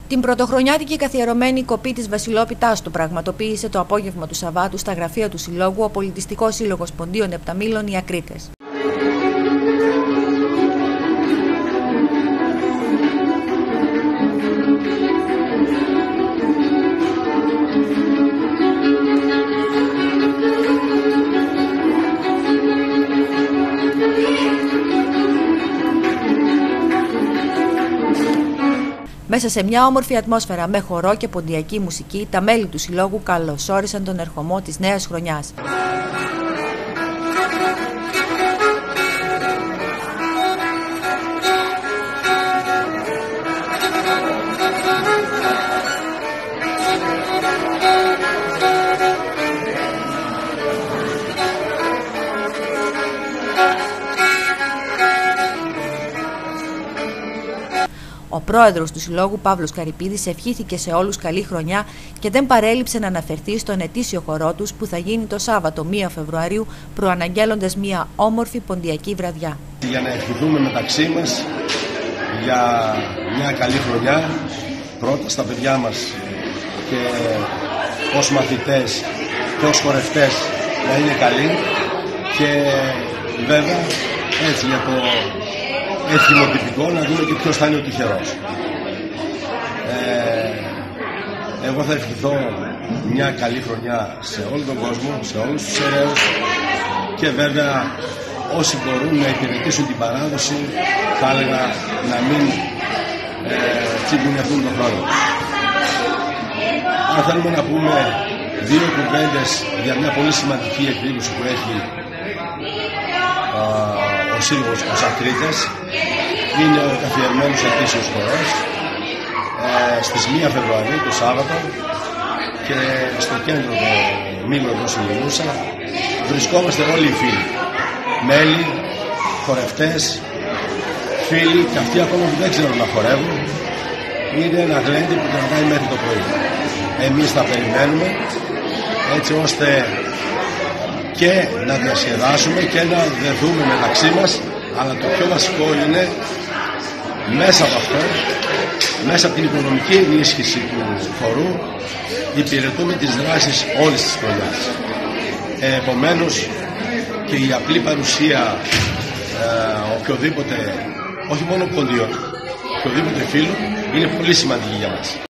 Την πρωτοχρονιάτικη καθιερωμένη κοπή της Βασιλόπιτάς του πραγματοποίησε το απόγευμα του Σαββάτου στα γραφεία του Συλλόγου ο Πολιτιστικός Σύλλογος Ποντίων Επταμήλων οι Ακρίτες. Μέσα σε μια όμορφη ατμόσφαιρα με χορό και ποντιακή μουσική, τα μέλη του Συλλόγου καλωσόρισαν τον ερχομό της νέας χρονιάς. Ο πρόεδρος του Συλλόγου, Παύλος Καρυπίδης, ευχήθηκε σε όλους καλή χρονιά και δεν παρέλειψε να αναφερθεί στον ετήσιο χορό τους που θα γίνει το Σάββατο 1 Φεβρουαρίου, προαναγγέλλοντας μια όμορφη ποντιακή βραδιά. Για να ευχηθούμε μεταξύ μας για μια καλή χρονιά, πρώτα στα παιδιά μας και ως μαθητές και ως χορευτές να είναι καλοί και βέβαια έτσι για το εύχημο τυπικό να δούμε και ποιος θα είναι ο τυχερός. Εγώ θα ευχηθώ μια καλή χρονιά σε όλο τον κόσμο, σε όλους τους ερέους και βέβαια όσοι μπορούν να υπηρετήσουν την παράδοση θα έλεγα να μην τσιγκουνευτούν τον χρόνο. Αν θέλουμε να πούμε δύο κουβέντες για μια πολύ σημαντική εκδήλωση που έχει ο Σύλλογος ως Ακρίτες, είναι ο καθιερωμένος ετήσιος χορός στις 1 Φεβρουαρίου το Σάββατο και στο κέντρο του Μήλου εδώ στη Λινούσα βρισκόμαστε όλοι οι φίλοι, μέλη, χορευτές, φίλοι και αυτοί ακόμα που δεν ξέρουν να χορεύουν. Είναι ένα γλέντι που κρατάει μέχρι το πρωί. Εμείς θα περιμένουμε έτσι ώστε και να διασκεδάσουμε και να δεθούμε μεταξύ μας, αλλά το πιο βασικό είναι μέσα από αυτό, μέσα από την οικονομική ενίσχυση του χορού, υπηρετούμε τις δράσεις όλης της χρονιάς. Επομένως και η απλή παρουσία οποιοδήποτε, όχι μόνο ποντίων, οποιοδήποτε φίλου, είναι πολύ σημαντική για μας.